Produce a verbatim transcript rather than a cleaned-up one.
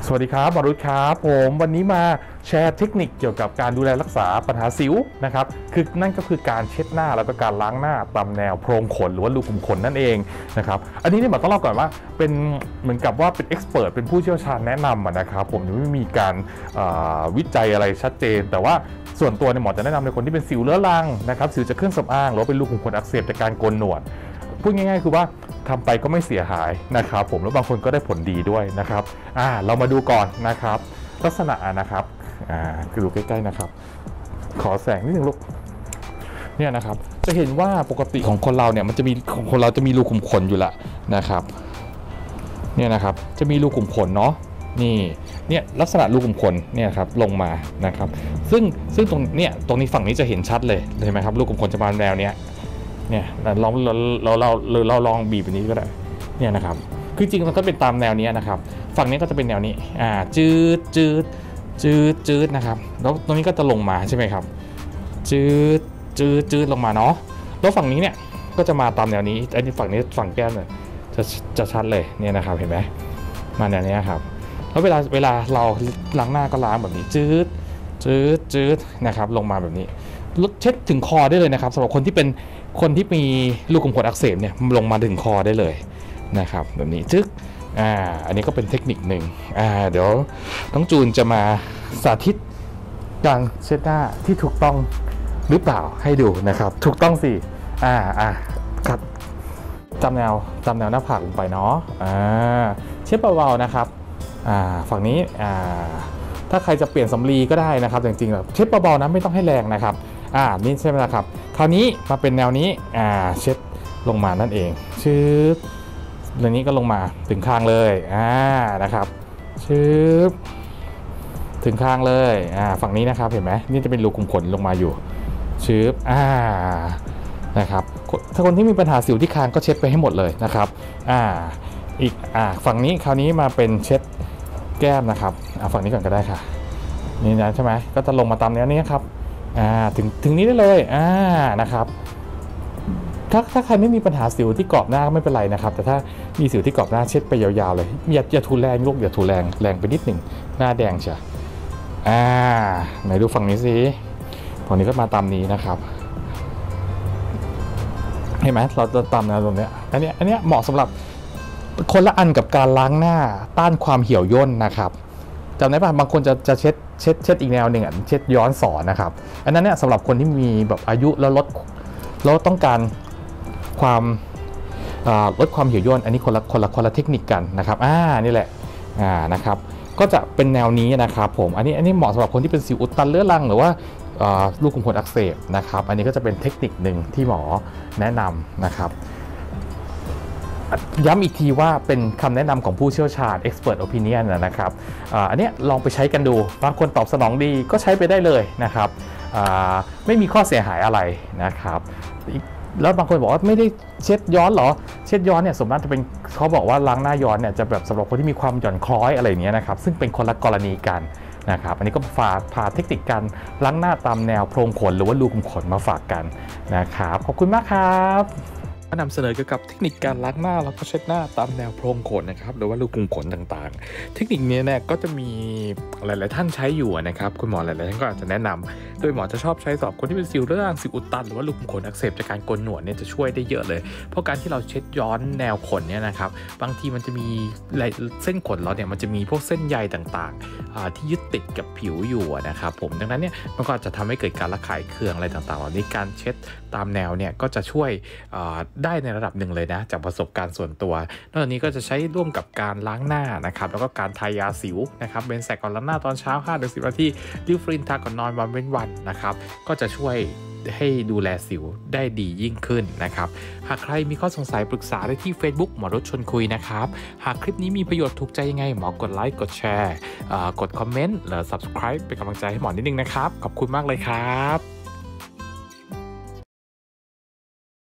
สวัสดีครับวรุษครับผมวันนี้มาแชร์เทคนิคเกี่ยวกับการดูแลรักษาปัญหาสิวนะครับคือนั่นก็คือการเช็ดหน้าแล้วก็การล้างหน้าตามแนวโพรงขนหรือว่ารูขุมขนนั่นเองนะครับอันนี้เนี่ยต้องเล่าก่อนว่าเป็นเหมือนกับว่าเป็นเอ็กซ์เพรสเป็นผู้เชี่ยวชาญแนะนำนะครับผมยังไม่มีการวิจัยอะไรชัดเจนแต่ว่าส่วนตัวเนี่ยหมอจะแนะนำในคนที่เป็นสิวเรื้อรังนะครับสิวจากเครื่องสำอางหรือเป็นรูขุมขนอักเสบจากการโกนหนวดพูดง่ายๆคือว่าทำไปก็ไม่เสียหายนะครับผมแล้วบางคนก็ได้ผลดีด้วยนะครับอ่าเรามาดูก่อนนะครับลักษณะนะครับอ่าคือดูใกล้ๆนะครับขอแสงนิดนึงลูกเนี่ยนะครับจะเห็นว่าปกติของคนเราเนี่ยมันจะมีของคนเราจะมีรูขุมขนอยู่ละนะครับเนี่ยนะครับจะมีรูขุมขนเนาะนี่เนี่ยลักษณะรูขุมขนเนี่ยครับลงมานะครับซึ่งซึ่งตรงเนี่ยตรงนี้ฝั่งนี้จะเห็นชัดเลยเห็นไหมครับรูขุมขนจะมาแนวเนี้ยเนี่ยลองเราเราเราเราลองบีบแบบนี้ก็ได้เนี่ยนะครับคือจริงมันก็เป็นตามแนวนี้นะครับฝั่งนี้ก็จะเป็นแนวนี้อ่าจืดจืดจืดจืดนะครับแล้วตรงนี้ก็จะลงมาใช่ไหมครับจืดจืดจืดลงมาเนาะแล้วฝั่งนี้เนี่ยก็จะมาตามแนวนี้อันนี้ฝั่งนี้ฝั่งแก้มเนี่ยจะจะชัดเลยเนี่ยนะครับเห็นไหมมาแนวนี้ครับแล้วเวลาเวลาเราล้างหน้าก็ล้างแบบนี้จืดจืดจืดนะครับลงมาแบบนี้เช็ดถึงคอได้เลยนะครับสำหรับคนที่เป็นคนที่มีรูขุมขนอักเสบเนี่ยลงมาถึงคอได้เลยนะครับแบบนี้จึ๊กอ่าอันนี้ก็เป็นเทคนิคหนึ่งอ่าเดี๋ยวน้องจูนจะมาสาธิตการเช็ดหน้าที่ถูกต้องหรือเปล่าให้ดูนะครับถูกต้องสิอ่าอ่าครับจำแนวจำแนวหน้าผากลงไปเนาะอ่าเช็ดเบาๆนะครับอ่าฝั่งนี้อ่าถ้าใครจะเปลี่ยนสำลีก็ได้นะครับจริงๆแบบเช็ดเบาๆนะไม่ต้องให้แรงนะครับอ่านี่ใช่ไหมล่ะครับคราวนี้มาเป็นแนวนี้อ่าเช็ดลงมานั่นเองชืบเรื่องนี้ก็ลงมาถึงคางเลยอ่านะครับชืบถึงคางเลยอ่าฝั่งนี้นะครับเห็นไหมนี่จะเป็นรูขุมขนลงมาอยู่ชืบอ่านะครับถ้าคนที่มีปัญหาสิวที่คางก็เช็ดไปให้หมดเลยนะครับอ่าอีกอ่าฝั่งนี้คราวนี้มาเป็นเช็ดแก้มนะครับอ่าฝั่งนี้ก่อนก็ได้ค่ะนี่นะใช่ไหมก็จะลงมาตามแนวนี้ครับอ่าถึงถึงนี้ได้เลยอ่านะครับถ้าถ้าใครไม่มีปัญหาสิวที่กรอบหน้าก็ไม่เป็นไรนะครับแต่ถ้ามีสิวที่กรอบหน้าเช็ดไปยาวๆเลยอย่าอย่าทูแรงลูกอย่าทูแรงแรงไปนิดหนึ่งหน้าแดงเชียวอ่าไหนดูฝั่งนี้สิฝั่งนี้ก็มาตามนี้นะครับเห็นไหมเราจะตามแนวตรงนี้อันนี้อันนี้เหมาะสำหรับคนละอันกับการล้างหน้าต้านความเหี่ยวย่นนะครับจำได้ป่ะบางคนจะจะเช็ดเช็ดเช็ดอีกแนวหนึ่งอ่ะเช็ดย้อนสอนนะครับอันนั้นเนี่ยสำหรับคนที่มีแบบอายุแล้วลดแล้วต้องการความลดความเหี่ยวย่นอันนี้คนละคนละคนละเทคนิคกันนะครับอ่านี่แหละอ่านะครับก็จะเป็นแนวนี้นะครับผมอันนี้อันนี้เหมาะสำหรับคนที่เป็นสิวอุดตันเรื้อรังหรือว่ารูขุมขนอักเสบนะครับอันนี้ก็จะเป็นเทคนิคหนึ่งที่หมอแนะนำนะครับย้ำอีกทีว่าเป็นคำแนะนำของผู้เชี่ยวชาญ expert opinion นะครับ อ, อันนี้ลองไปใช้กันดูบางคนตอบสนองดีก็ใช้ไปได้เลยนะครับไม่มีข้อเสียหายอะไรนะครับแล้วบางคนบอกว่าไม่ได้เช็ดย้อนหรอเช็ดย้อนเนี่ยสมมติจะเป็นเขาบอกว่าล้างหน้าย้อนเนี่ยจะแบบสำหรับคนที่มีความหย่อนคล้อยอะไรอย่างเงี้ยนะครับซึ่งเป็นคนละกรณีกันนะครับอันนี้ก็พาพาเทคนิคการล้างหน้าตามแนวโพรงขนหรือว่ารูขุมขนมาฝากกันนะครับขอบคุณมากครับนำเสนอเกี่ยวกับเทคนิคการล้างหน้าแล้วก็เช็ดหน้าตามแนวโพรงขนนะครับหรือว่ารูขุมขนต่างๆเทคนิคนี้เนี่ยก็จะมีหลายๆท่านใช้อยู่นะครับคุณหมอหลายๆท่านก็อาจจะแนะนำโดยหมอจะชอบใช้สำหรับคนที่เป็นสิวเรื้อรังสิวอุดตันหรือว่ารูขุมขนอักเสบจากการโกนหนวดเนี่ยจะช่วยได้เยอะเลยเพราะการที่เราเช็ดย้อนแนวขนเนี่ยนะครับบางทีมันจะมีเส้นขนเราเนี่ยมันจะมีพวกเส้นใยต่างๆที่ยึดติดกับผิวอยู่นะครับผมดังนั้นเนี่ยมันก็อาจจะทำให้เกิดการระคายเคืองอะไรต่างๆเหล่านี้การเช็ดตามแนวเนี่ยก็จะช่วยได้ในระดับหนึ่งเลยนะจากประสบการณ์ส่วนตัวนอกจากนี้ก็จะใช้ร่วมกับการล้างหน้านะครับแล้วก็การทายาสิวนะครับเบนแซกก่อนล้างหน้าตอนเช้า ห้าถึงสิบ นาทีลิวฟรินทาก่อนนอนวันเว้นวันนะครับก็จะช่วยให้ดูแลสิวได้ดียิ่งขึ้นนะครับหากใครมีข้อสงสัยปรึกษาได้ที่ Facebook หมอรุชชวนคุยนะครับหากคลิปนี้มีประโยชน์ถูกใจยังไงหมอกดไลค์กดแชร์กดคอมเมนต์หรือ Subscribe เป็นกำลังใจให้หมอนิดนึงนะครับขอบคุณมากเลยครับ